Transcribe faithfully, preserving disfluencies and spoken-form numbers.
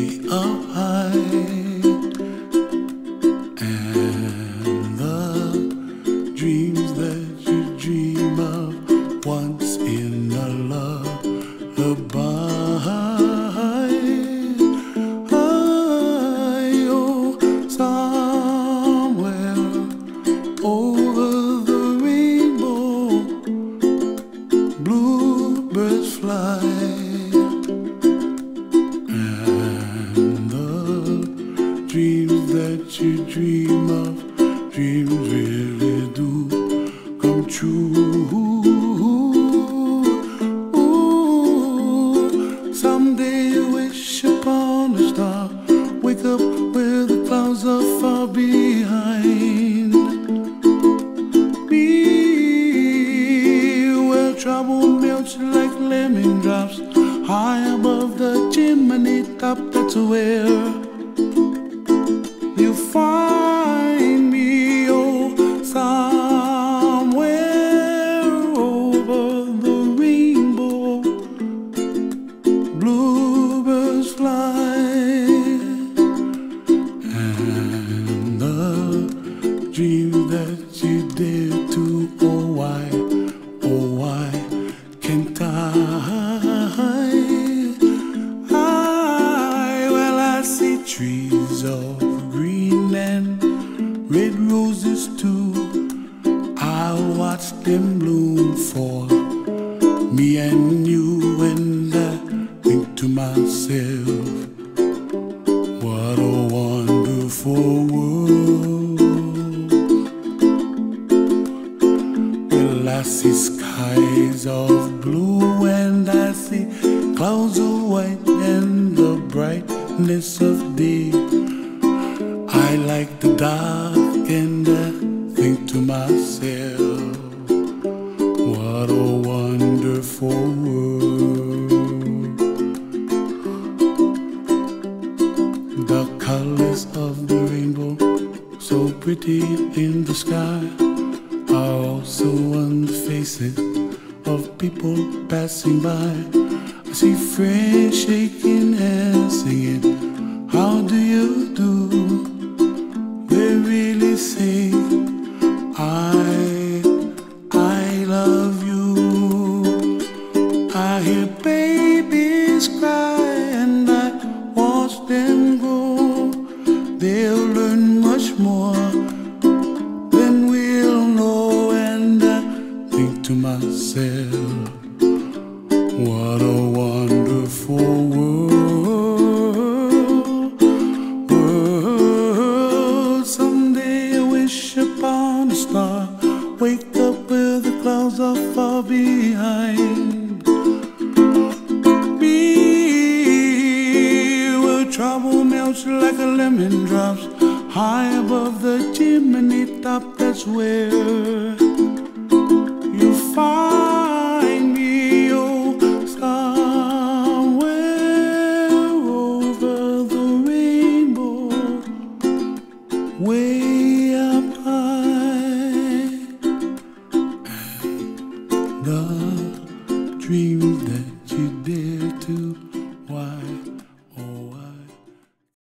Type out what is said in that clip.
up high, and the dreams that you dream of once in a lullaby. Oh, somewhere over the rainbow, bluebirds fly. Dreams that you dream of, dreams really do come true. Ooh, someday you wish upon a star, wake up where the clouds are far behind. Be where trouble melts like lemon drops, high above the chimney top. That's where you find me, oh, somewhere over the rainbow, bluebirds fly, and the dreams that you dare to, oh why, oh why can't I? Trees of green and red roses too, I watch them bloom for me and you, and I think to myself, what a wonderful world. Well, I see skies of blue and I see clouds of white and the brightness of day. I like the dark and I think to myself, what a wonderful world. The colors of the rainbow, so pretty in the sky, are also on the faces of people passing by. I see friends shaking hands singing, how do you do? They really say, I, I love you. I hear babies cry and I watch them grow. They'll learn much more than we'll know, and I think to myself, what a wonderful world, world. Someday I wish upon a star, wake up where the clouds are far behind. Be where trouble melts like a lemon drops, high above the chimney top. That's where you find me, oh, somewhere over the rainbow, way up high, and the dreams that you dare to, why